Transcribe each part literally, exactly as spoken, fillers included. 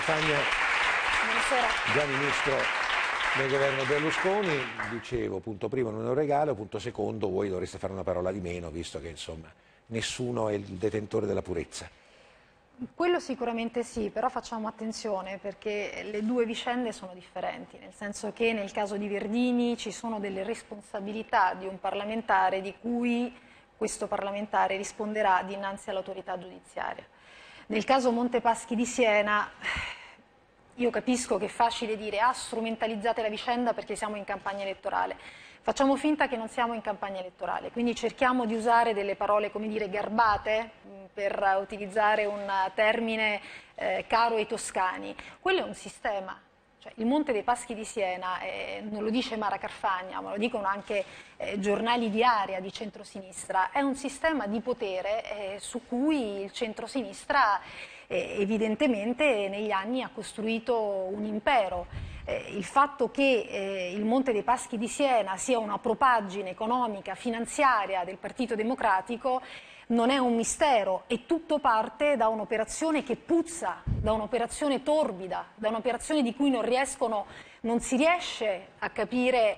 Carfagna, Buonasera. già ministro del governo Berlusconi. Dicevo, punto primo, non è un regalo, punto secondo, voi dovreste fare una parola di meno, visto che insomma nessuno è il detentore della purezza. Quello sicuramente sì, però facciamo attenzione perché le due vicende sono differenti, nel senso che nel caso di Verdini ci sono delle responsabilità di un parlamentare di cui questo parlamentare risponderà dinanzi all'autorità giudiziaria. Nel caso Montepaschi di Siena, io capisco che è facile dire ah, strumentalizzate la vicenda perché siamo in campagna elettorale. Facciamo finta che non siamo in campagna elettorale, quindi cerchiamo di usare delle parole, come dire, garbate, per utilizzare un termine eh, caro ai toscani. Quello è un sistema. Cioè, il Monte dei Paschi di Siena, eh, non lo dice Mara Carfagna, ma lo dicono anche eh, giornali di area di centrosinistra, è un sistema di potere eh, su cui il centrosinistra eh, evidentemente negli anni ha costruito un impero. Eh, il fatto che eh, il Monte dei Paschi di Siena sia una propaggine economica, finanziaria del Partito Democratico non è un mistero, e tutto parte da un'operazione che puzza, da un'operazione torbida, da un'operazione di cui non riescono, non si riesce a capire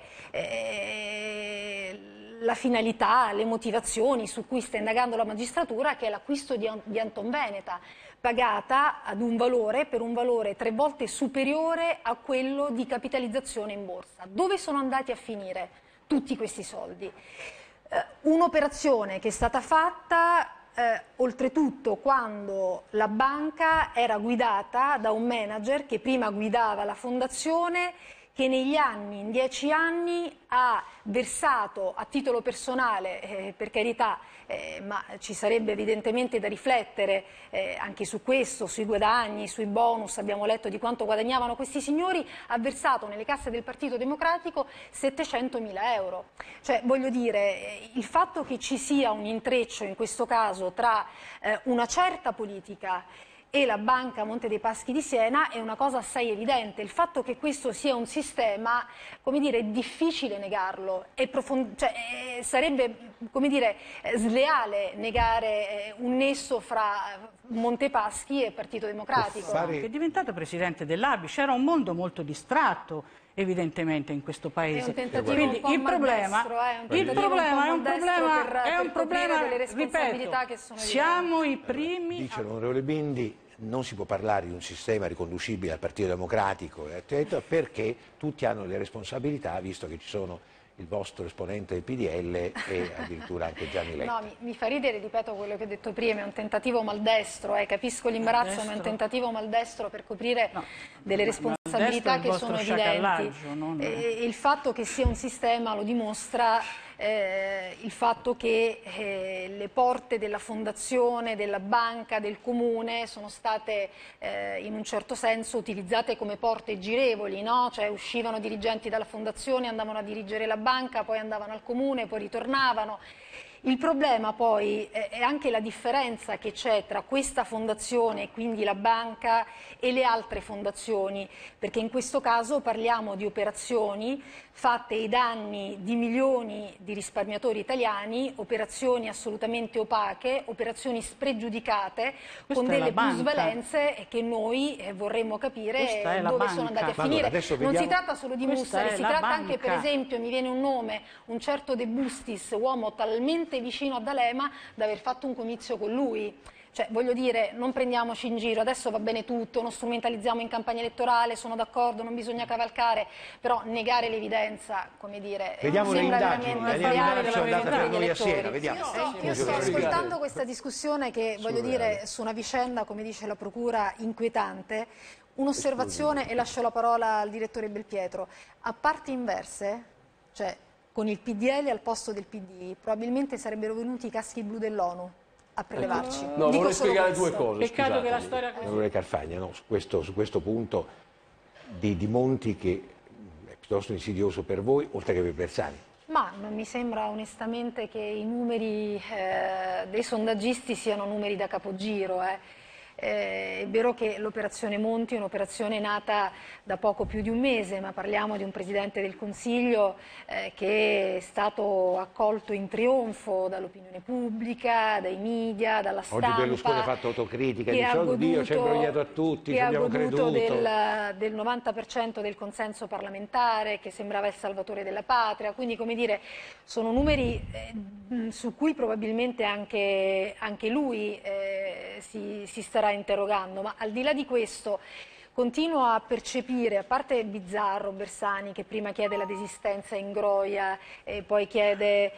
eh, la finalità, le motivazioni su cui sta indagando la magistratura, che è l'acquisto di, di Antonveneta, pagata ad un valore, per un valore tre volte superiore a quello di capitalizzazione in borsa. Dove sono andati a finire tutti questi soldi? Un'operazione che è stata fatta eh, oltretutto quando la banca era guidata da un manager che prima guidava la fondazione, che negli anni, in dieci anni, ha versato a titolo personale, eh, per carità, eh, ma ci sarebbe evidentemente da riflettere eh, anche su questo, sui guadagni, sui bonus, abbiamo letto di quanto guadagnavano questi signori, ha versato nelle casse del Partito Democratico settecentomila euro. Cioè, voglio dire, il fatto che ci sia un intreccio in questo caso tra eh, una certa politica e la Banca Monte dei Paschi di Siena è una cosa assai evidente. Il fatto che questo sia un sistema, come dire, è difficile negarlo, è cioè, è, sarebbe, come dire, sleale negare un nesso fra Montepaschi e Partito Democratico. Che è diventato presidente dell'A B I, c'era un mondo molto distratto evidentemente in questo paese. È un tentativo Quindi un po' il problema, maldestro, eh, un il problema è un problema, per, è un per problema, delle responsabilità ripeto, che sono siamo evidenti. i primi. Dice l'onorevole Bindi, non si può parlare di un sistema riconducibile al Partito Democratico, eccetera, perché tutti hanno le responsabilità, visto che ci sono il vostro esponente del P D L e addirittura anche Gianni Letta. No, mi, mi fa ridere, ripeto quello che ho detto prima, è un tentativo maldestro, eh, capisco l'imbarazzo, Maldestro. ma è un tentativo maldestro per coprire No, delle responsabilità che sono evidenti. non... E, il fatto che sia un sistema lo dimostra eh, il fatto che eh, le porte della fondazione, della banca, del comune sono state eh, in un certo senso utilizzate come porte girevoli, no? Cioè uscivano dirigenti dalla fondazione, andavano a dirigere la banca, poi andavano al comune, poi ritornavano. Il problema poi è anche la differenza che c'è tra questa fondazione, quindi la banca, e le altre fondazioni, perché in questo caso parliamo di operazioni fatte ai danni di milioni di risparmiatori italiani, operazioni assolutamente opache, operazioni spregiudicate, Questa con è delle la banca. plusvalenze che noi eh, vorremmo capire Questa è la dove banca. sono andati a Ma finire. allora, adesso Non vediamo- si tratta solo di Questa Mussari, è si la tratta anche, per banca. esempio, mi viene un nome, un certo De Bustis, uomo talmente vicino a D'Alema da aver fatto un comizio con lui. Cioè, voglio dire, non prendiamoci in giro, adesso va bene tutto, non strumentalizziamo in campagna elettorale, sono d'accordo, non bisogna cavalcare, però negare l'evidenza, come dire, Vediamo le sembra indagini, veramente le sbagliare indagini sono nei andate confronti per degli noi a Siena, elettori. vediamo. Io sto, io Scusi, sto onorevole. ascoltando questa discussione che, voglio dire, su una vicenda, come dice la Procura, inquietante. Un'osservazione, e lascio la parola al direttore Belpietro. A parti inverse, cioè con il P D L al posto del P D I, probabilmente sarebbero venuti i caschi blu dell'ONU a prelevarci. No, Dico vorrei solo spiegare questo. due cose. Peccato che la scusatemi. storia così. Onorevole Carfagna, no, su, questo, su questo punto di, di Monti, che è piuttosto insidioso per voi, oltre che per Bersani. Ma non mi sembra onestamente che i numeri eh, dei sondaggisti siano numeri da capogiro. Eh. Eh, è vero che l'operazione Monti è un'operazione nata da poco più di un mese, ma parliamo di un Presidente del Consiglio eh, che è stato accolto in trionfo dall'opinione pubblica, dai media, dalla stampa. Oggi Berlusconi ha fatto autocritica, Che dice ha oddio ci ha imbrogliato a tutti, ci che ha abbiamo goduto creduto. del, del novanta per cento del consenso parlamentare, che sembrava il salvatore della patria, quindi come dire sono numeri eh, su cui probabilmente anche, anche lui eh, si, si starà interrogando, ma al di là di questo continuo a percepire, a parte bizzarro Bersani che prima chiede la desistenza in Groia e poi chiede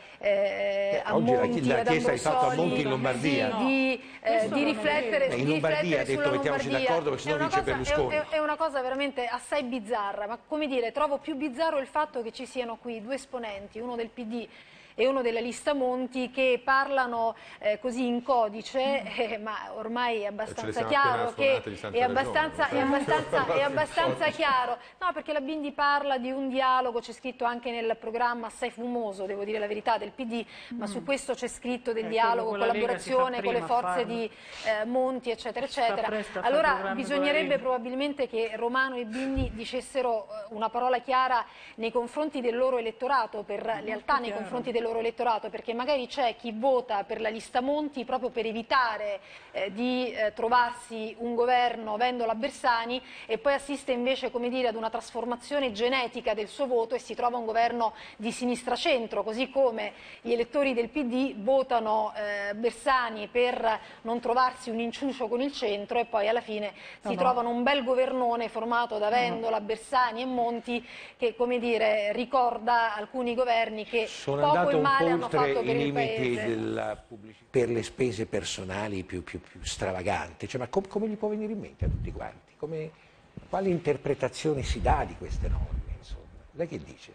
eh, a oggi Monti, la ad chiesa è fatta a Monti in Ambrosoli Lombardia. di, di, eh, di riflettere, in di Lombardia riflettere ha detto sulla mettiamoci Lombardia. d'accordo perché È sennò una vince cosa- Berlusconi. È, è, è una cosa veramente assai bizzarra, ma come dire, trovo più bizzarro il fatto che ci siano qui due esponenti, uno del P D e uno della lista Monti, che parlano eh, così in codice, eh, ma ormai è abbastanza chiaro che è abbastanza, è abbastanza, è abbastanza chiaro. No, perché la Bindi parla di un dialogo, c'è scritto anche nel programma assai fumoso, devo dire la verità, del P D, ma su questo c'è scritto del Eh, dialogo, quello con la Lega si fa collaborazione con le prima a forze farlo. di eh, Monti, eccetera, eccetera. presto a fare Allora programmi con la bisognerebbe Lega. probabilmente che Romano e Bindi dicessero eh, una parola chiara nei confronti del loro elettorato, per lealtà nei chiaro. confronti del loro elettorato, perché magari c'è chi vota per la lista Monti proprio per evitare eh, di eh, trovarsi un governo vendola a Bersani e poi assiste invece, come dire, ad una trasformazione genetica del suo voto e si trova un governo di sinistra-centro, così come gli elettori del P D votano eh, Bersani per non trovarsi un inciucio con il centro e poi alla fine si No, no. trovano un bel governone formato da Vendola, Bersani e Monti che, come dire, ricorda alcuni governi che Sono poco andato e un male po' hanno oltre fatto per i il limiti paese. della pubblicità per le spese personali più, più, più stravaganti, cioè, ma com- come gli può venire in mente a tutti quanti? Come, quale interpretazione si dà di queste norme? Insomma? Lei che dice?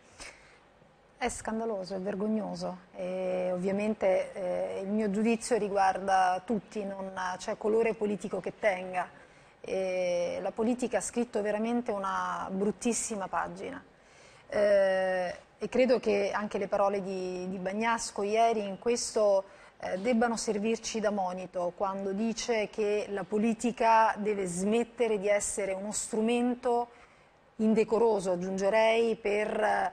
È scandaloso, è vergognoso e ovviamente eh, il mio giudizio riguarda tutti, non c'è colore politico che tenga. E la politica ha scritto veramente una bruttissima pagina eh, e credo che anche le parole di, di Bagnasco ieri in questo eh, debbano servirci da monito quando dice che la politica deve smettere di essere uno strumento indecoroso, aggiungerei, per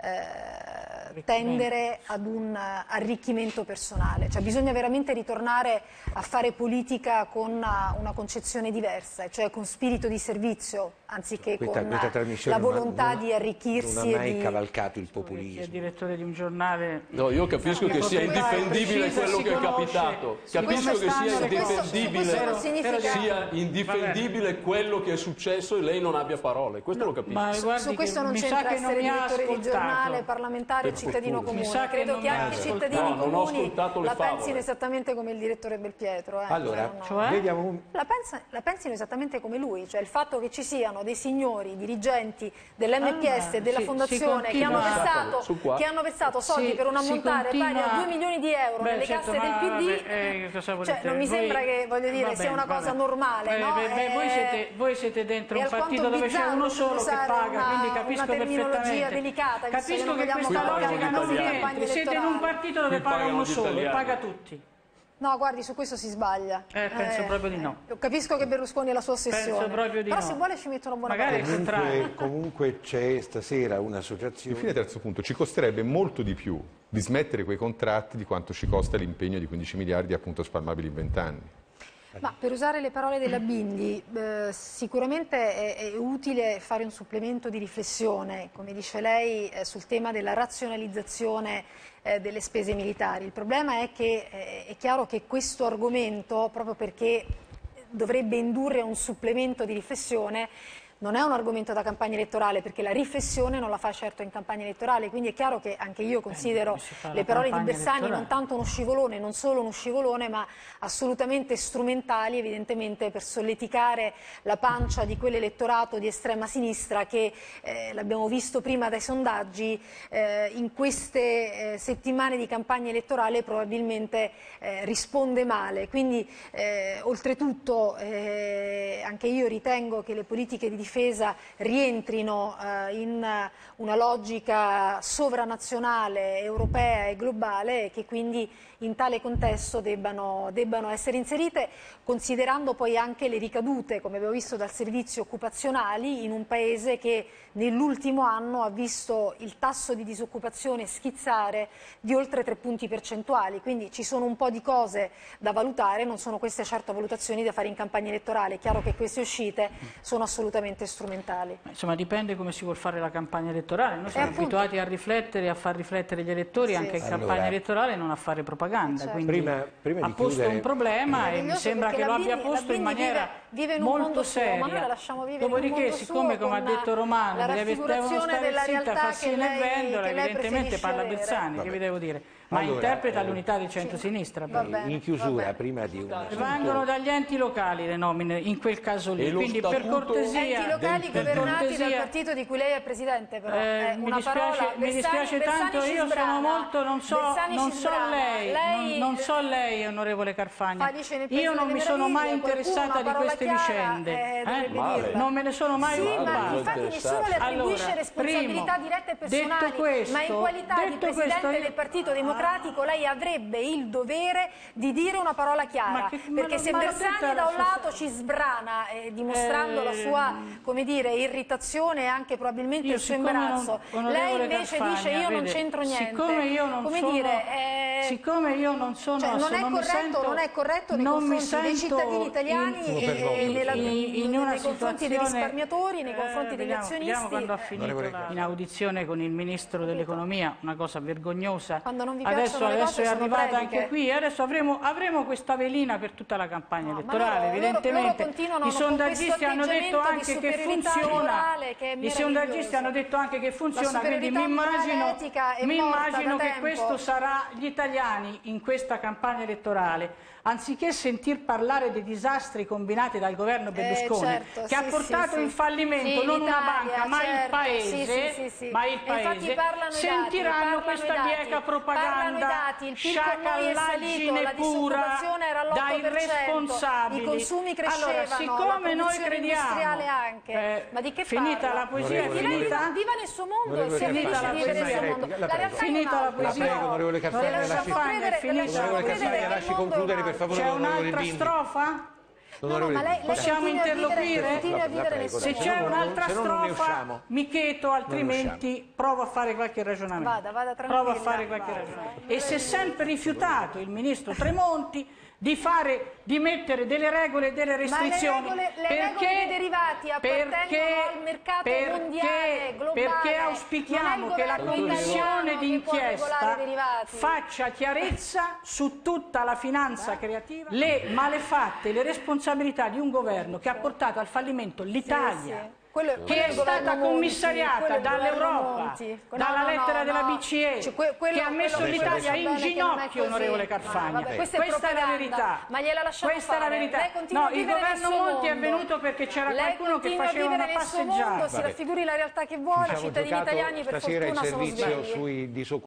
Eh, tendere ad un arricchimento personale, cioè bisogna veramente ritornare a fare politica con una, una concezione diversa, cioè con spirito di servizio anziché Questa, con questa trasmissione la volontà non, di arricchirsi. non ha mai e di... cavalcato il Chi è populismo. direttore di un giornale. No, io capisco che sia indifendibile quello che è capitato, capisco che sia indifendibile, sia indifendibile quello che è successo e lei non abbia parole, questo lo capisco. Ma guardi Su questo che non mi sa c'entra che non essere mi ha direttore di ascoltato. giornale, parlamentare o Per cittadino fortuna. Mi comune. sa che Credo non che mi ha anche i ascoltato. cittadini No, non ho comuni ascoltato le la favole. pensino esattamente come il direttore Belpietro. Eh. Allora, Cioè, no. Cioè? vediamo un... La, pensa, la pensino esattamente come lui, cioè il fatto che ci siano dei signori dirigenti dell'M P S e Ah, della si- fondazione si che hanno continua- versato, Su qua. che hanno versato soldi Si- per un si ammontare pari a continua- due milioni di euro Beh, nelle certo, casse ma del P D, vabbè, eh, cosa volete? cioè, non mi Voi- sembra che voglio dire, va sia bene, una va cosa bene. normale. Beh, no? beh, beh, voi, Eh, siete, voi siete dentro è un alquanto partito dove c'è bizzarro uno solo che usare paga, una- quindi una capisco terminologia perfettamente. delicata, visto che Capisco non che vogliamo questa parlare logica di non campagne niente. Siete in un elettorali. partito dove Qui paga pagano uno gli solo e italiani. paga tutti. No, guardi, su questo si sbaglia. Eh, penso proprio di no. eh, Capisco che Berlusconi è la sua ossessione. Penso proprio di Però no. se vuole ci metto una buona Magari parola. il contrario. Comunque, comunque c'è stasera un'associazione... Infine, terzo punto, ci costerebbe molto di più dismettere quei contratti di quanto ci costa l'impegno di quindici miliardi appunto spalmabili in vent'anni. Ma per usare le parole della Bindi, eh, sicuramente è, è utile fare un supplemento di riflessione, come dice lei, eh, sul tema della razionalizzazione eh, delle spese militari. Il problema è che eh, è chiaro che questo argomento, proprio perché dovrebbe indurre a un supplemento di riflessione, non è un argomento da campagna elettorale, perché la riflessione non la fa certo in campagna elettorale, quindi è chiaro che anche io considero come si fa la le parole di campagna Bersani elettorale? non tanto uno scivolone, non solo uno scivolone, ma assolutamente strumentali evidentemente per solleticare la pancia di quell'elettorato di estrema sinistra che, eh, l'abbiamo visto prima dai sondaggi, eh, in queste eh, settimane di campagna elettorale probabilmente eh, risponde male. Quindi eh, oltretutto eh, anche io ritengo che le politiche di difesa rientrino eh, in una logica sovranazionale, europea e globale e che quindi in tale contesto debbano, debbano essere inserite, considerando poi anche le ricadute, come abbiamo visto, dal servizio occupazionali in un paese che nell'ultimo anno ha visto il tasso di disoccupazione schizzare di oltre tre punti percentuali, quindi ci sono un po' di cose da valutare, non sono queste certo valutazioni da fare in campagna elettorale, è chiaro che queste uscite sono assolutamente strumentali. Insomma, dipende come si vuol fare la campagna elettorale, noi siamo appunto... abituati a riflettere, a far riflettere gli elettori sì, anche in sì. campagna allora... elettorale, non a fare propaganda, certo. quindi prima, prima ha di posto chiudere... un problema e mi sembra che lo abbia posto in maniera vive, vive in molto suo, seria. ma noi la lasciamo vivere Dopodiché, in un mondo siccome suo, come ha detto Romano, la deve, devono stare della zitta, realtà fassina e vendola, evidentemente parla avere. Bersani, Vabbè. che vi devo dire, ma allora, interpreta eh, l'unità di centrosinistra. Vabbè. In chiusura, prima di una... Vengono dagli enti locali le nomine in quel caso lì, E lo quindi per statuto- cortesia, Enti locali per governati cortesia, dal partito di cui lei è presidente, però eh, è mi una dispiace, parola. mi dispiace Bersani, tanto, Bersani io ci sono sbrana. molto, non so, Bersani non ci so sbrana. lei, lei non, non so lei, onorevole Carfagna, fa, dice, nel Paese io non delle mi sono mai meraviglie, interessata qualcuno, di parola queste chiara, vicende, eh, eh? dovrebbe Male. dirla. non me ne sono mai Sì, occupata. ma infatti nessuno le attribuisce Allora, responsabilità primo, dirette e personali, detto questo, ma in qualità di detto Presidente questo, io- del Partito Democratico lei avrebbe il dovere di dire una parola chiara, Ma che- ma perché lo- se ma l'ho Bersani detta da la un sua- lato ci sbrana, eh, dimostrando Eh, la sua, come dire, irritazione e anche probabilmente Io, il suo siccome non- imbarazzo, onorevole lei invece Carfagna, dice io non vede, c'entro niente, siccome io non come sono, dire, eh, siccome io non sono, cioè, non, è non mi corretto, sento, non è corretto nei non mi confronti dei sento cittadini italiani in- e, e nella- in, in una nei confronti dei situazione- risparmiatori, nei eh, confronti degli vediamo, azionisti. Vediamo quando ha eh, finito Onorevole la- Carfagna. in audizione con il Ministro dell'Economia, una cosa vergognosa. Quando non vi Adesso, piacciono le adesso cose è sono arrivata prediche. anche qui e adesso avremo, avremo questa velina per tutta la campagna No, ma elettorale, loro- loro- evidentemente. loro continuano I con sondaggisti questo hanno detto atteggiamento di anche che superiorità funziona. morale che è I sondaggisti meraviglioso. hanno detto anche che funziona, La quindi mi superiorità morale immagino, etica è mi morta immagino da che tempo. questo sarà gli italiani in questa campagna elettorale. Anziché sentir parlare dei disastri combinati dal governo Berlusconi, certo, che sì, ha portato sì, in sì. fallimento Sì, non una l'Italia, banca, ma il certo, paese, sì, sì, sì, sì. ma il E infatti paese parlano i dati, sentiranno parlano questa i dati, bieca parlano i propaganda, dati, il PIL con noi è salito, sciacallaggine la pura disoccupazione era all'otto da per cento, irresponsabili. i consumi crescevano, Allora, siccome la noi produzione crediamo, industriale anche. eh, Ma di che finita parla? la poesia, Onorevole Lei finita, viva, viva nel suo mondo, Onorevole si è felice Carfagna, di vivere nel suo la mondo. prego, La la realtà è finita la un'altra. poesia. La prego, onorevole Carfagna, Le lasciamo lasci- credere- finita. le lasciamo Onorevole credere Carfagna, che il lasci mondo è concludere un per altro. favore. c'è onorevole un'altra Bindi. strofa? No, no, ma lei, lei Possiamo continua a vivere- interloquire? continua a vivere La nel suo Se prego, c'è mondo. un'altra se no non ne strofa usciamo. mi cheto, altrimenti provo a fare qualche ragionamento. Vada, vada provo a tranquilla. fare qualche Vada. ragionamento. E si è sempre rifiutato il ministro Tremonti di fare, di mettere delle regole e delle restrizioni. Ma le regole, le perché, regole dei derivati appartengono perché- al mercato perché- mondiale, globale. Perché Non auspichiamo è il che la governo commissione italiano che può regolare d'inchiesta i derivati. faccia chiarezza su tutta la finanza creativa, le malefatte, le responsabilità di un governo che ha portato al fallimento l'Italia. Sì, sì. Quello- Che quello è il governo stata Monti, commissariata quello è il governo dall'Europa, Monti. No, dalla no, no, lettera no. della B C E, Cioè, que- quello- che ha messo quello- l'Italia quello in sa bene che non è ginocchio, così. onorevole Ma Carfagna. vabbè, questa è Questa è la propaganda, verità. ma gliela lasciamo Questa è la fare. verità. Lei continua No, a il vivere nel governo suo Monti è mondo. venuto perché c'era Lei qualcuno che continua a faceva vivere una nel suo mondo, passeggiata. si raffiguri la realtà che vuole, i Ci siamo cittadini giocato italiani per stasera il fortuna sono servizio svegli. sui disoccupati.